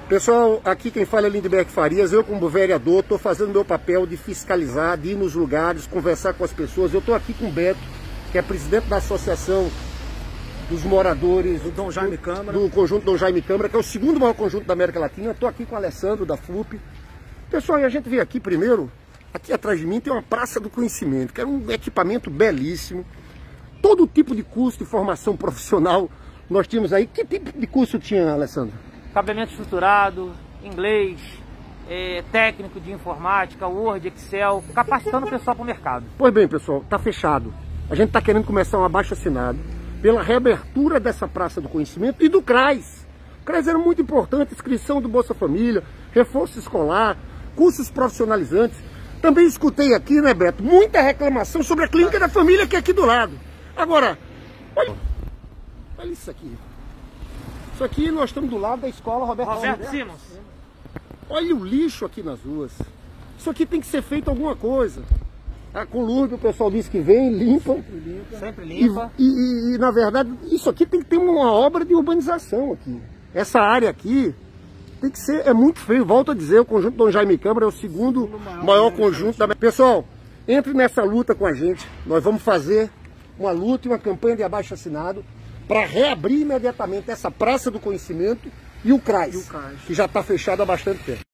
Pessoal, aqui quem fala é Lindbergh Farias. Eu, como vereador, estou fazendo meu papel de fiscalizar, de ir nos lugares, conversar com as pessoas. Eu estou aqui com o Beto, que é presidente da Associação dos Moradores do Dom Jaime Câmara, do Conjunto Dom Jaime Câmara, que é o segundo maior conjunto da América Latina. Estou aqui com o Alessandro, da FUP. Pessoal, e a gente veio aqui primeiro, aqui atrás de mim tem uma Praça do Conhecimento, que é um equipamento belíssimo. Todo tipo de curso de formação profissional nós tínhamos aí. Que tipo de curso tinha, Alessandro? Cabeamento estruturado, inglês, técnico de informática, Word, Excel, capacitando o pessoal para o mercado. Pois bem, pessoal, está fechado. A gente está querendo começar um abaixo-assinado pela reabertura dessa Praça do Conhecimento e do CRAS. O CRAS era muito importante, inscrição do Bolsa Família, reforço escolar, cursos profissionalizantes. Também escutei aqui, né, Beto, muita reclamação sobre a Clínica da Família, que é aqui do lado. Agora, olha isso aqui. Isso aqui nós estamos do lado da escola Roberto Simons. Olha o lixo aqui nas ruas. Isso aqui tem que ser feito alguma coisa. A Colúrbio, o pessoal diz que vem, limpa. Sempre limpa. E na verdade, isso aqui tem que ter uma obra de urbanização aqui. Essa área aqui tem que ser, é muito feio. Volto a dizer, o Conjunto Dom Jaime Câmara é o segundo maior conjunto da... Pessoal, entre nessa luta com a gente. Nós vamos fazer uma luta e uma campanha de abaixo-assinado para reabrir imediatamente essa Praça do Conhecimento e o CRAS, que já está fechado há bastante tempo.